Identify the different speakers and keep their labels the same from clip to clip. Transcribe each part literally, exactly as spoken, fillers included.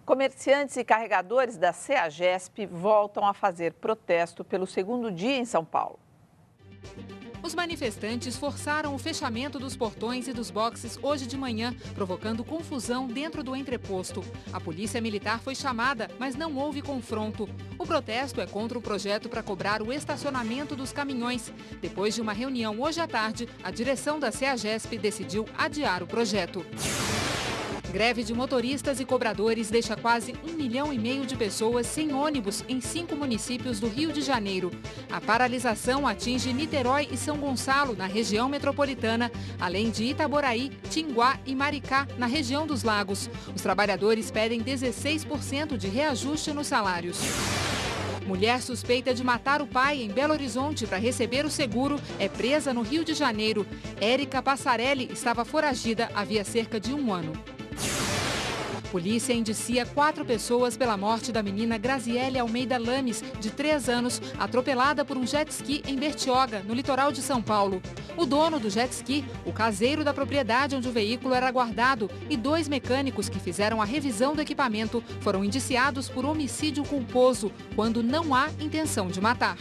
Speaker 1: Comerciantes e carregadores da CEAGESP voltam a fazer protesto pelo segundo dia em São Paulo.
Speaker 2: Os manifestantes forçaram o fechamento dos portões e dos boxes hoje de manhã, provocando confusão dentro do entreposto. A polícia militar foi chamada, mas não houve confronto. O protesto é contra o projeto para cobrar o estacionamento dos caminhões. Depois de uma reunião hoje à tarde, a direção da CEAGESP decidiu adiar o projeto. Greve de motoristas e cobradores deixa quase um milhão e meio de pessoas sem ônibus em cinco municípios do Rio de Janeiro. A paralisação atinge Niterói e São Gonçalo, na região metropolitana, além de Itaboraí, Tinguá e Maricá, na região dos Lagos. Os trabalhadores pedem dezesseis por cento de reajuste nos salários. Mulher suspeita de matar o pai em Belo Horizonte para receber o seguro é presa no Rio de Janeiro. Érica Passarelli estava foragida havia cerca de um ano. Polícia indicia quatro pessoas pela morte da menina Graziele Almeida Lames, de três anos, atropelada por um jet ski em Bertioga, no litoral de São Paulo. O dono do jet ski, o caseiro da propriedade onde o veículo era guardado e dois mecânicos que fizeram a revisão do equipamento foram indiciados por homicídio culposo, quando não há intenção de matar.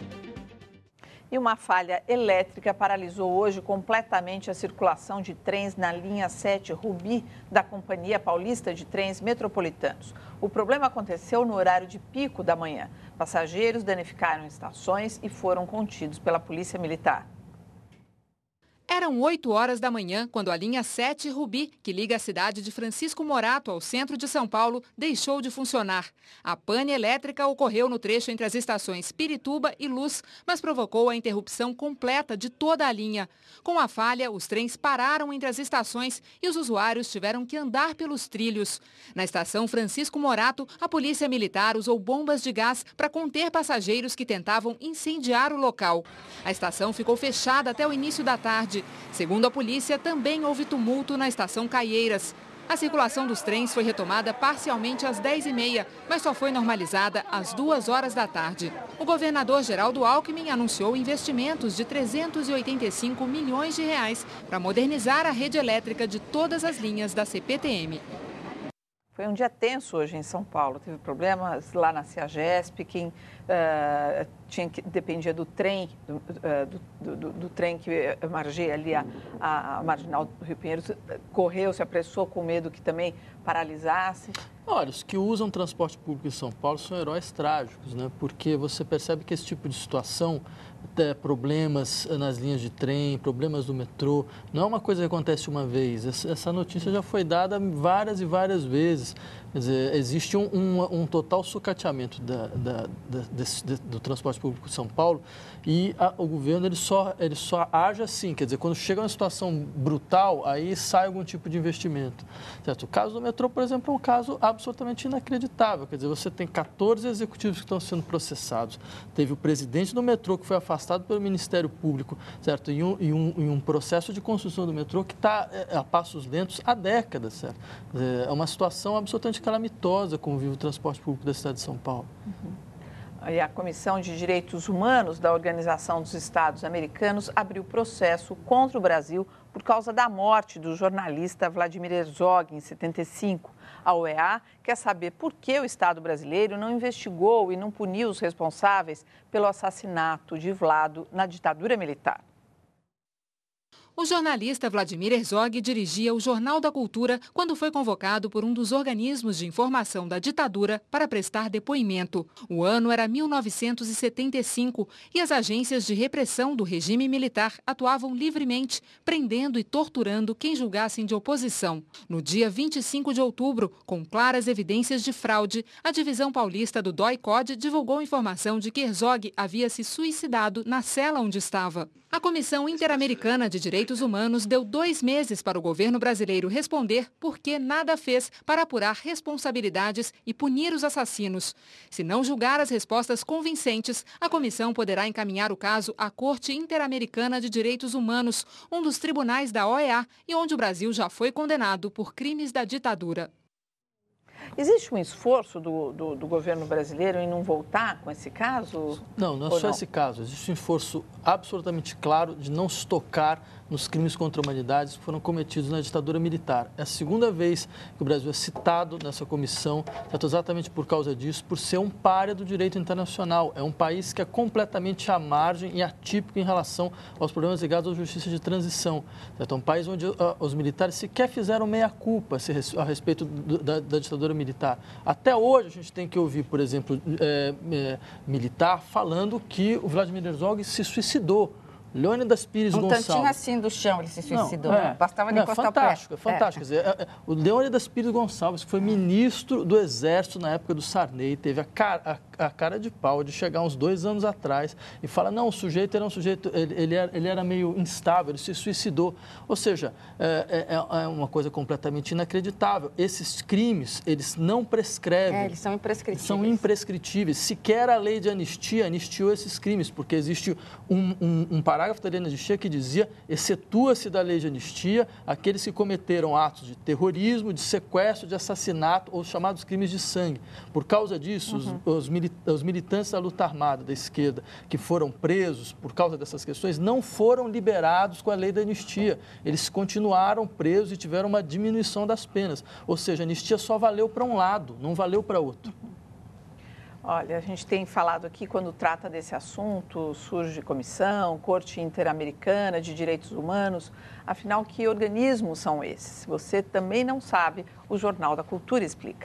Speaker 1: E uma falha elétrica paralisou hoje completamente a circulação de trens na linha sete Rubi da Companhia Paulista de Trens Metropolitanos. O problema aconteceu no horário de pico da manhã. Passageiros danificaram estações e foram contidos pela Polícia Militar.
Speaker 2: Eram oito horas da manhã quando a linha sete Rubi, que liga a cidade de Francisco Morato ao centro de São Paulo, deixou de funcionar. A pane elétrica ocorreu no trecho entre as estações Pirituba e Luz, mas provocou a interrupção completa de toda a linha. Com a falha, os trens pararam entre as estações e os usuários tiveram que andar pelos trilhos. Na estação Francisco Morato, a polícia militar usou bombas de gás para conter passageiros que tentavam incendiar o local. A estação ficou fechada até o início da tarde. Segundo a polícia, também houve tumulto na estação Caieiras. A circulação dos trens foi retomada parcialmente às dez e meia, mas só foi normalizada às duas horas da tarde. O governador Geraldo Alckmin anunciou investimentos de trezentos e oitenta e cinco milhões de reais para modernizar a rede elétrica de todas as linhas da C P T M.
Speaker 1: Foi um dia tenso hoje em São Paulo. Teve problemas lá na CEAGESP, quem uh, tinha que, dependia do trem, do, uh, do, do, do trem que margeia ali a, a, a marginal do Rio Pinheiros, correu, se apressou com medo que também paralisasse.
Speaker 3: Olha, os que usam transporte público em São Paulo são heróis trágicos, né? Porque você percebe que esse tipo de situação, é, problemas nas linhas de trem, problemas do metrô, não é uma coisa que acontece uma vez. Essa notícia já foi dada várias e várias vezes. Quer dizer, existe um, um, um total sucateamento da, da, da, desse, do transporte público em São Paulo e a, o governo ele só, ele só age assim, quer dizer, quando chega uma situação brutal, aí sai algum tipo de investimento. Certo? O caso do metrô, por exemplo, é um caso absolutamente inacreditável. Quer dizer, você tem quatorze executivos que estão sendo processados. Teve o presidente do metrô que foi afastado pelo Ministério Público, certo? E um, e um, e um processo de construção do metrô que está é, a passos lentos há décadas, certo? É uma situação absolutamente calamitosa com o vivo transporte público da cidade de São Paulo.
Speaker 1: Uhum. E a Comissão de Direitos Humanos da Organização dos Estados Americanos abriu processo contra o Brasil por causa da morte do jornalista Vladimir Herzog, em setenta e cinco. A O E A quer saber por que o Estado brasileiro não investigou e não puniu os responsáveis pelo assassinato de Vlado na ditadura militar.
Speaker 2: O jornalista Vladimir Herzog dirigia o Jornal da Cultura quando foi convocado por um dos organismos de informação da ditadura para prestar depoimento. O ano era mil novecentos e setenta e cinco e as agências de repressão do regime militar atuavam livremente, prendendo e torturando quem julgassem de oposição. No dia vinte e cinco de outubro, com claras evidências de fraude, a divisão paulista do D O I-C O D divulgou informação de que Herzog havia se suicidado na cela onde estava. A Comissão Interamericana de Direitos Humanos deu dois meses para o governo brasileiro responder por que nada fez para apurar responsabilidades e punir os assassinos. Se não julgar as respostas convincentes, a comissão poderá encaminhar o caso à Corte Interamericana de Direitos Humanos, um dos tribunais da O E A e onde o Brasil já foi condenado por crimes da ditadura.
Speaker 1: Existe um esforço do, do, do governo brasileiro em não voltar com esse caso?
Speaker 3: Não, não é só
Speaker 1: não?
Speaker 3: esse caso. Existe um esforço absolutamente claro de não se tocar nos crimes contra a humanidade que foram cometidos na ditadura militar. É a segunda vez que o Brasil é citado nessa comissão, exatamente por causa disso, por ser um pária do direito internacional. É um país que é completamente à margem e atípico em relação aos problemas ligados à justiça de transição. É um país onde uh, os militares sequer fizeram meia-culpa a respeito do, da, da ditadura militar. Até hoje a gente tem que ouvir, por exemplo, é, é, militar falando que o Vladimir Herzog se suicidou. Leônidas Pires
Speaker 4: um
Speaker 3: Gonçalves.
Speaker 4: Um tantinho assim do chão ele se suicidou.
Speaker 3: Não, é,
Speaker 4: Bastava de encostar o pé.
Speaker 3: Fantástico, é fantástico. É. Quer dizer, é, é, o Leônidas Pires Gonçalves, que foi ministro do Exército na época do Sarney, teve a cara, a, a cara de pau de chegar uns dois anos atrás e falar, não, o sujeito era um sujeito, ele, ele, era, ele era meio instável, ele se suicidou. Ou seja, é, é, é uma coisa completamente inacreditável. Esses crimes, eles não prescrevem.
Speaker 4: É, eles são imprescritíveis.
Speaker 3: São imprescritíveis. Sequer a lei de anistia anistiou esses crimes, porque existe um, um, um parágrafo da lei de anistia que dizia, excetua-se da lei de anistia aqueles que cometeram atos de terrorismo, de sequestro, de assassinato ou chamados crimes de sangue. Por causa disso, uhum. os, os, os militantes da luta armada, da esquerda, que foram presos por causa dessas questões, não foram liberados com a lei da anistia. Eles continuaram presos e tiveram uma diminuição das penas. Ou seja, a anistia só valeu para um lado, não valeu para outro.
Speaker 1: Olha, a gente tem falado aqui, quando trata desse assunto, surge comissão, Corte Interamericana de Direitos Humanos. Afinal, que organismos são esses? Você também não sabe, o Jornal da Cultura explica.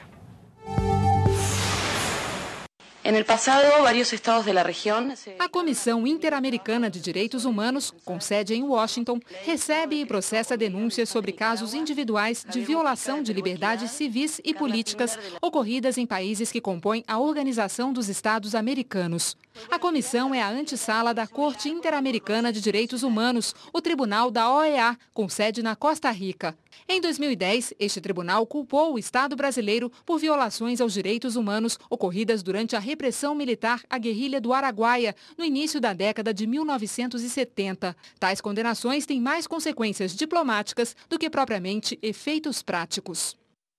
Speaker 2: A Comissão Interamericana de Direitos Humanos, com sede em Washington, recebe e processa denúncias sobre casos individuais de violação de liberdades civis e políticas ocorridas em países que compõem a Organização dos Estados Americanos. A comissão é a antessala da Corte Interamericana de Direitos Humanos, o Tribunal da O E A, com sede na Costa Rica. Em dois mil e dez, este tribunal culpou o Estado brasileiro por violações aos direitos humanos ocorridas durante a repressão militar à guerrilha do Araguaia, no início da década de mil novecentos e setenta. Tais condenações têm mais consequências diplomáticas do que propriamente efeitos práticos.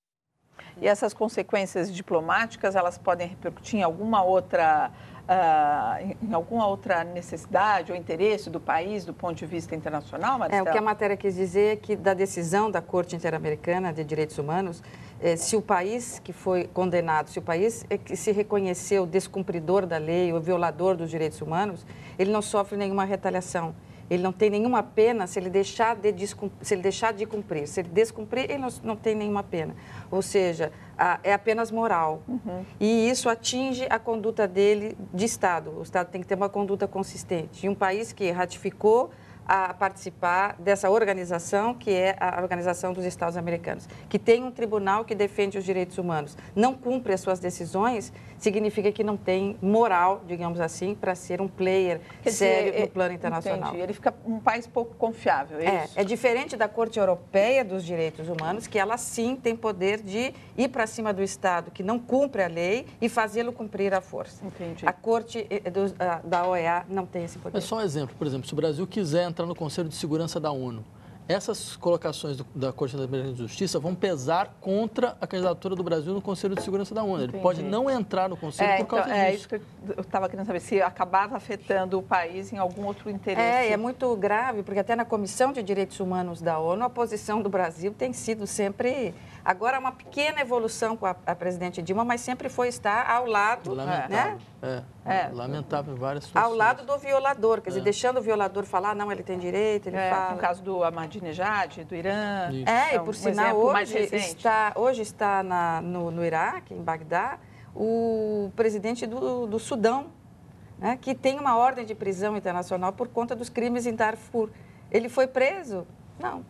Speaker 1: E essas consequências diplomáticas, elas podem repercutir em alguma outra... Uh, em alguma outra necessidade ou interesse do país do ponto de vista internacional, Maristela?
Speaker 4: É, o que a matéria quis dizer é que da decisão da Corte Interamericana de Direitos Humanos, eh, se o país que foi condenado, se o país é que se reconheceu descumpridor da lei ou violador dos direitos humanos, ele não sofre nenhuma retaliação. Ele não tem nenhuma pena se ele deixar de, se ele deixar de cumprir. Se ele descumprir, ele não, não tem nenhuma pena. Ou seja, a, é apenas moral. Uhum. E isso atinge a conduta dele de Estado. O Estado tem que ter uma conduta consistente. E um país que ratificou a participar dessa organização, que é a Organização dos Estados Americanos, que tem um tribunal que defende os direitos humanos, não cumpre as suas decisões, significa que não tem moral, digamos assim, para ser um player Quer sério dizer, no plano internacional.
Speaker 1: Entendi. Ele fica um país pouco confiável, é,
Speaker 4: é
Speaker 1: isso?
Speaker 4: É diferente da Corte Europeia dos Direitos Humanos, que ela sim tem poder de ir para cima do Estado que não cumpre a lei e fazê-lo cumprir à força.
Speaker 1: Entendi.
Speaker 4: A Corte da O E A não tem esse poder.
Speaker 3: É só um exemplo, por exemplo, se o Brasil quiser entrar no Conselho de Segurança da ONU, essas colocações do, da Corte Interamericana de Justiça vão pesar contra a candidatura do Brasil no Conselho de Segurança da ONU. Ele Entendi. Pode não entrar no Conselho
Speaker 1: é,
Speaker 3: por causa
Speaker 1: então,
Speaker 3: disso.
Speaker 1: É isso que eu estava querendo saber, se acabava afetando o país em algum outro interesse.
Speaker 4: É, é muito grave, porque até na Comissão de Direitos Humanos da ONU, a posição do Brasil tem sido sempre... Agora, uma pequena evolução com a, a presidente Dilma, mas sempre foi estar ao lado...
Speaker 3: Lamentável,
Speaker 4: né?
Speaker 3: é, é. Lamentável em várias situações.
Speaker 4: Ao lado do violador, quer dizer, é. deixando o violador falar, não, ele tem direito, ele
Speaker 1: é,
Speaker 4: fala...
Speaker 1: No caso do Ahmadinejad, do Irã...
Speaker 4: Isso. É, e por um sinal, hoje está, hoje está na, no, no Iraque, em Bagdá, o presidente do, do Sudão, né, que tem uma ordem de prisão internacional por conta dos crimes em Darfur. Ele foi preso? Não.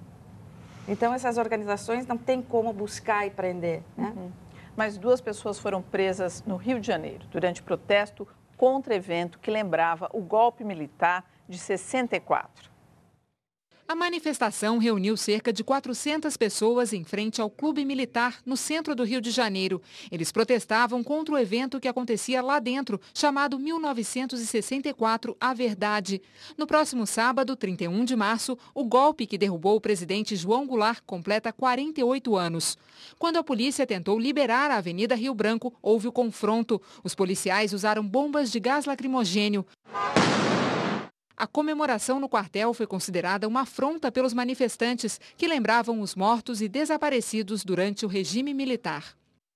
Speaker 4: Então, essas organizações não têm como buscar e prender, né?
Speaker 1: Uhum. Mas duas pessoas foram presas no Rio de Janeiro durante protesto contra evento que lembrava o golpe militar de sessenta e quatro.
Speaker 2: A manifestação reuniu cerca de quatrocentas pessoas em frente ao Clube Militar, no centro do Rio de Janeiro. Eles protestavam contra o evento que acontecia lá dentro, chamado mil novecentos e sessenta e quatro, A Verdade. No próximo sábado, trinta e um de março, o golpe que derrubou o presidente João Goulart completa quarenta e oito anos. Quando a polícia tentou liberar a Avenida Rio Branco, houve o confronto. Os policiais usaram bombas de gás lacrimogênio. A comemoração no quartel foi considerada uma afronta pelos manifestantes, que lembravam os mortos e desaparecidos durante o regime militar.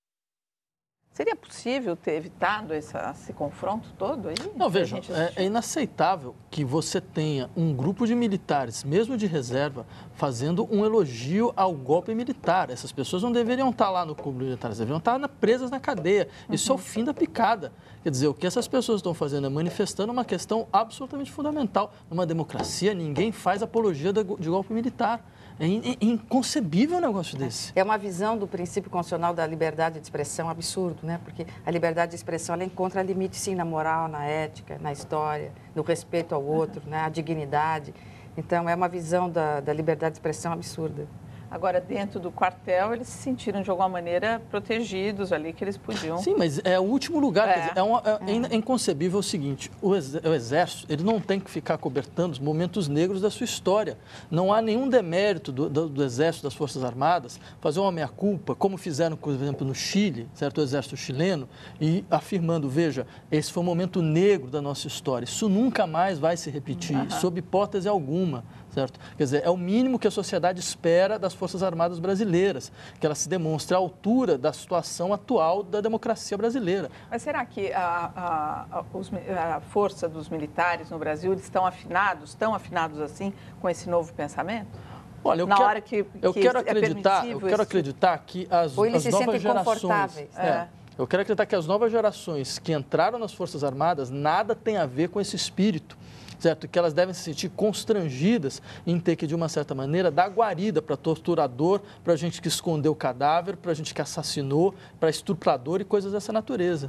Speaker 1: Seria possível ter evitado essa, esse confronto todo aí?
Speaker 3: Não, veja, é, é inaceitável que você tenha um grupo de militares, mesmo de reserva, fazendo um elogio ao golpe militar. Essas pessoas não deveriam estar lá no clube militar, elas deveriam estar na, presas na cadeia. Isso uhum. é o fim da picada. Quer dizer, o que essas pessoas estão fazendo é manifestando uma questão absolutamente fundamental. Numa democracia, ninguém faz apologia de golpe militar. É inconcebível um negócio desse.
Speaker 4: É uma visão do princípio constitucional da liberdade de expressão absurdo, né? Porque a liberdade de expressão ela encontra limite, sim, na moral, na ética, na história, no respeito ao outro, né? A dignidade. Então, é uma visão da, da liberdade de expressão absurda.
Speaker 1: Agora, dentro do quartel, eles se sentiram, de alguma maneira, protegidos ali, que eles podiam...
Speaker 3: Sim, mas é o último lugar. É, quer dizer, é, uma, é, é inconcebível o seguinte, o Exército ele não tem que ficar cobertando os momentos negros da sua história. Não há nenhum demérito do, do, do Exército, das Forças Armadas, fazer uma meia-culpa, como fizeram, por exemplo, no Chile, certo? O Exército chileno, e afirmando, veja, esse foi um momento negro da nossa história. Isso nunca mais vai se repetir, uhum. sob hipótese alguma. Certo? Quer dizer, é o mínimo que a sociedade espera das Forças Armadas brasileiras, que ela se demonstre à altura da situação atual da democracia brasileira.
Speaker 1: Mas será que a, a, a, os, a força dos militares no Brasil, eles estão afinados, estão afinados assim com esse novo pensamento?
Speaker 3: Olha, eu
Speaker 1: Na
Speaker 3: quero,
Speaker 1: hora que, que
Speaker 3: eu quero acreditar, eu quero esse... acreditar que as,
Speaker 4: Ou eles
Speaker 3: as
Speaker 4: se
Speaker 3: novas
Speaker 4: sentem
Speaker 3: gerações...
Speaker 4: confortáveis.
Speaker 3: É, é. Eu quero acreditar que as novas gerações que entraram nas Forças Armadas nada tem a ver com esse espírito. Certo? Que elas devem se sentir constrangidas em ter que, de uma certa maneira, dar guarida para torturador, para gente que escondeu o cadáver, para gente que assassinou, para estuprador e coisas dessa natureza.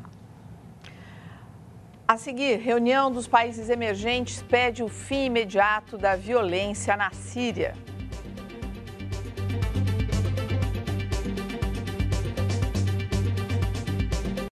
Speaker 1: A seguir, reunião dos países emergentes pede o fim imediato da violência na Síria.